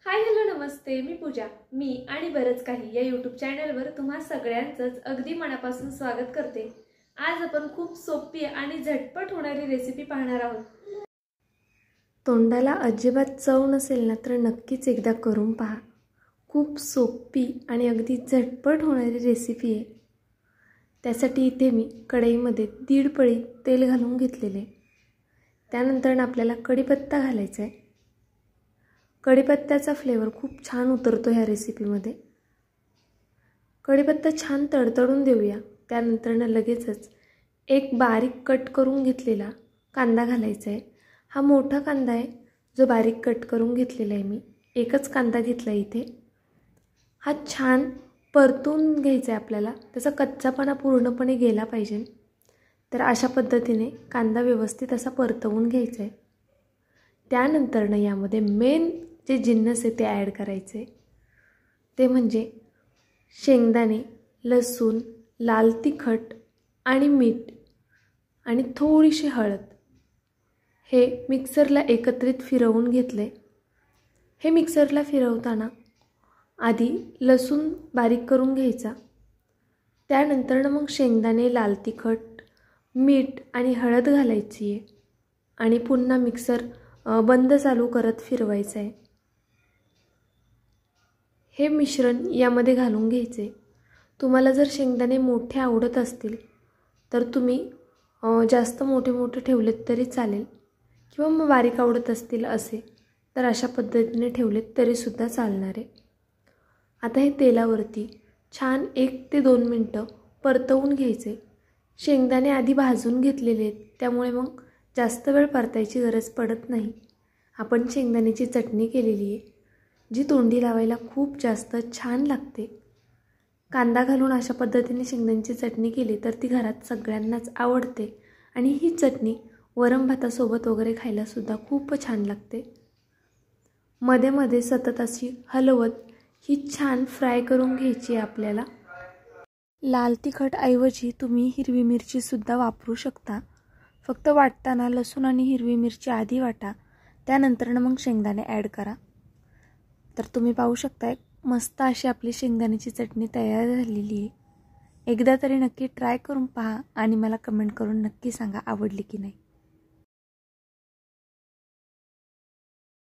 Hi hello नमस्ते, मी पूजा. मी आणि बरंच काही या यूट्यूब चॅनलवर तुम्हा सगळ्यांचंच अगदी मनापासून स्वागत करते. आज आपण खूप सोपी आणि झटपट होणारी रेसिपी पाहणार आहोत. तोंडाला अजिबात चव नसेल ना तर नक्कीच एकदा करून पहा. खूप सोपी आणि अगदी झटपट होणारी रेसिपी आहे. त्यासाठी इथे मी कढईमध्ये 1.5 पळी तेल घालून घेतलेले. त्यानंतर आपल्याला कढीपत्ता घालायचा आहे. कढीपत्त्याचा फ्लेवर खूप छान उतरतो ह्या रेसिपीमध्ये. कढीपत्ता छान तडतडून देऊया. त्यानंतर लगेचच एक बारीक कट करून घेतलेला कांदा घालायचा आहे. हा मोठा कांदा आहे जो बारीक कट करून घेतलेला आहे. मी एकच कांदा घेतला इथे. हा छान परतून घ्यायचा आहे आपल्याला. त्याचा कच्चापणा पूर्णपणे गेला पाहिजे. तर अशा पद्धतीने कांदा व्यवस्थित असा परतवून घ्यायचा आहे. त्यानंतर यामध्ये मेन जे जिन्नस आहे ते ॲड करायचे. ते म्हणजे शेंगदाणे, लसूण, लाल तिखट आणि मीठ आणि थोडीशी हळद. हे मिक्सरला एकत्रित फिरवून घेतले. हे मिक्सरला फिरवताना आधी लसूण बारीक करून घ्यायचा. त्यानंतर मग शेंगदाणे, लाल तिखट, मीठ आणि हळद घालायची आहे आणि पुन्हा मिक्सर बंद चालू करत फिरवायचं आहे. हे मिश्रण यामध्ये घालून घ्यायचे. तुम्हाला जर शेंगदाणे मोठे आवडत असतील तर तुम्ही जास्त मोठे मोठे ठेवलेत तरी चालेल, किंवा मग बारीक आवडत असतील असे तर अशा पद्धतीने ठेवलेत तरीसुद्धा चालणार आहे. आता हे तेलावरती छान 1 ते 2 मिनटं परतवून घ्यायचे. शेंगदाणे आधी भाजून घेतलेले आहेत त्यामुळे मग जास्त वेळ परतायची गरज पडत नाही. आपण शेंगदाण्याची चटणी केलेली आहे जी तोंडी लावायला खूप जास्त छान लागते. कांदा घालून अशा पद्धतीने शेंगदाण्याची चटणी केली तर ती घरात सगळ्यांनाच आवडते आणि ही चटणी वरण भातासोबत वगैरे खायलासुद्धा खूप छान लागते. मध्ये मध्ये सतत अशी हलवत ही छान फ्राय करून घ्यायची आहे आपल्याला. लाल तिखट ऐवजी तुम्ही हिरवी मिरचीसुद्धा वापरू शकता. फक्त वाटताना लसूण आणि हिरवी मिरची आधी वाटा, त्यानंतर मग शेंगदाणे ॲड करा. तर तुम्ही पाहू शकता मस्त अशी आपली शेंगदाण्याची चटणी तयार झालेली आहे. एकदा तरी नक्की ट्राय करून पहा आणि मला कमेंट करून नक्की सांगा आवडली की नाही.